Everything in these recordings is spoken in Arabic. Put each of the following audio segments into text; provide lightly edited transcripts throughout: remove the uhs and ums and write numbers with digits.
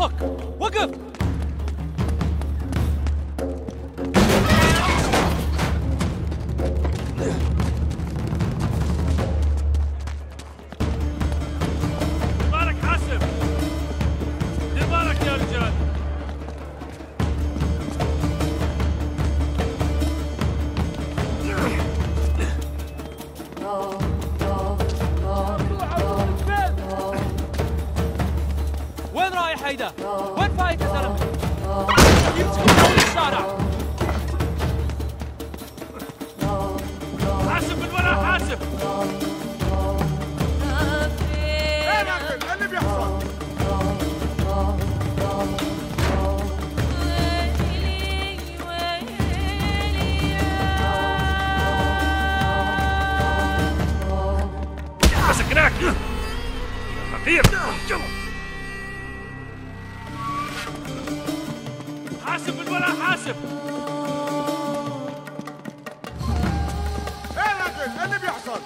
فوق! وقف! بالك حاسب! دير بالك يا رجال! وين رايح هيدا؟ وين فايت يا زلمه؟ يمسك من الشارع! حاسب من ورا حاسب! ايه يا اخي اللي بيحصل؟ مسكناك! خطير! حاسب من ورا حاسب! ايه يا اخي اللي بيحصل؟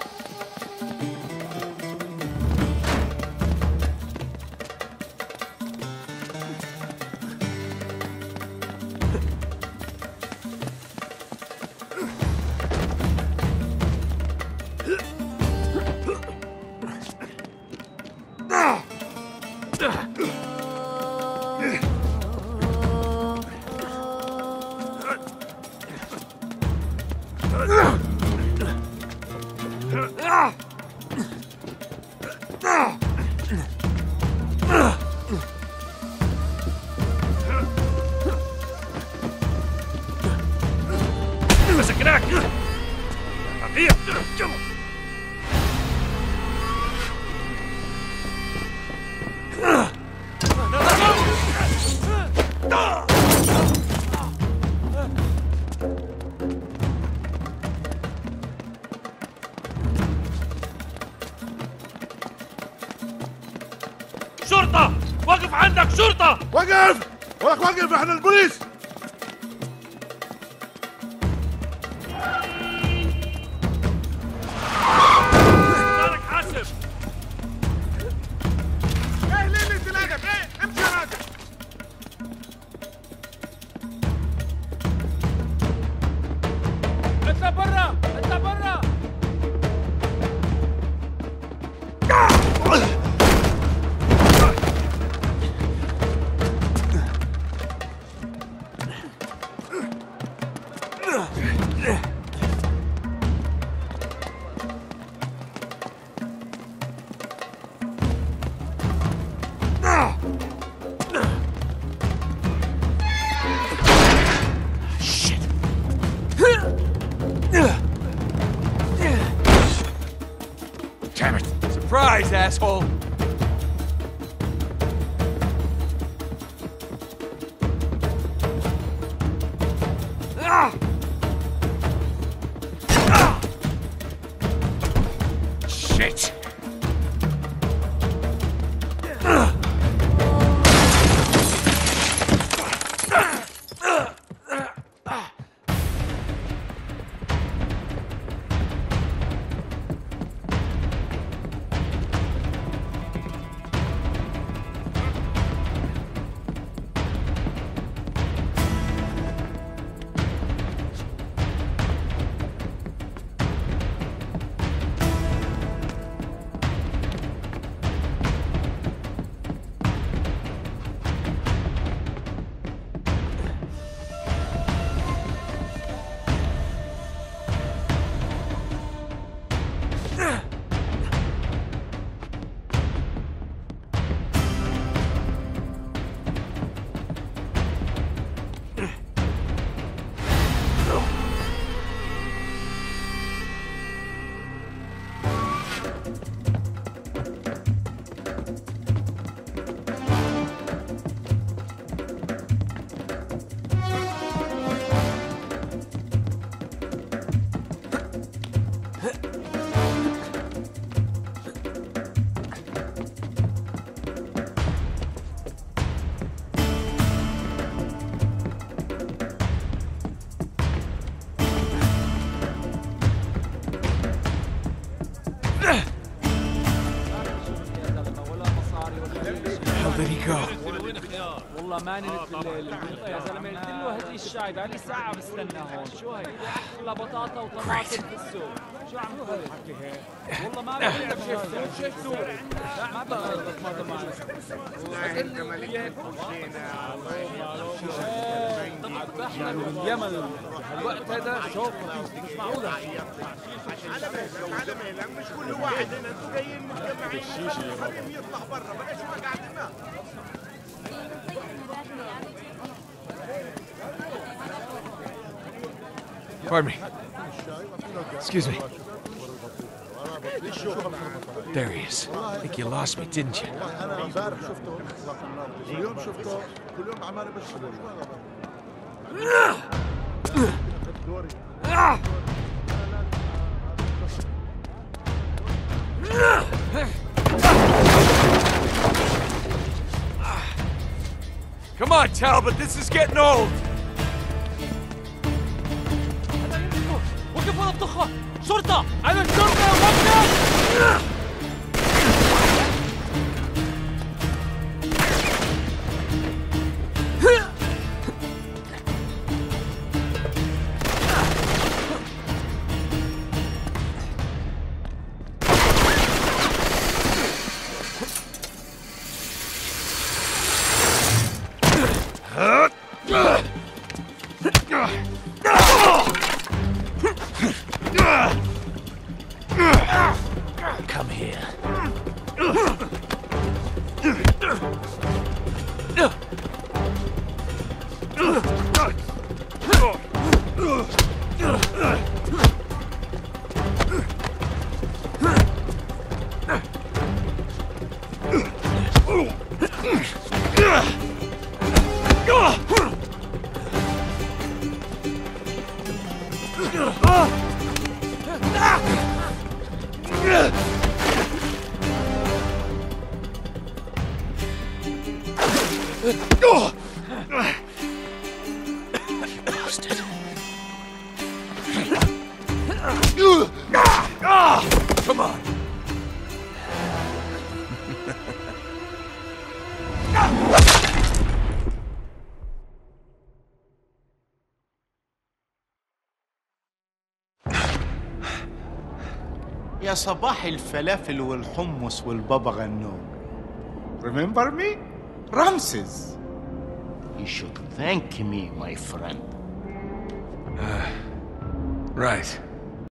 مسكناك! خطير! شرطة! وقف عندك شرطة! وقف! ولك وقف احنا البوليس! بالك حاسب! ايه ليه اللي تلاقف؟ ايه امشي يا راجل! اطلع برا! اطلع برا! Damn it! Surprise, asshole! Shit! والله ماني مثل الليل يا زلمه قلت له هات لي الشاي بقالي ساعه بستنى هون شو هي احلى بطاطا وطماطم في السوق شو عم تحكي هيك والله ما بقول لك شيء سوري لا ما بقول طماطم احنا من اليمن الوقت هذا شوف مش معقوله على مهلك مش كل واحد هنا انتوا جايين مجتمعين خليهم يطلع برا بلاش ما قاعدين. Pardon me. Excuse me. There he is. I think you lost me, didn't you? انا امبارح شفته اليوم شفته كل يوم عمال بشتغل. Come on, Talbot, this is getting old. وقف ورا الضخة شرطة أنا الشرطة وقف Come here. Bastard. Come on. يا صباح الفلافل والحمص والبابا غنوج. Remember me? Ramses. You should thank me, my friend. Right.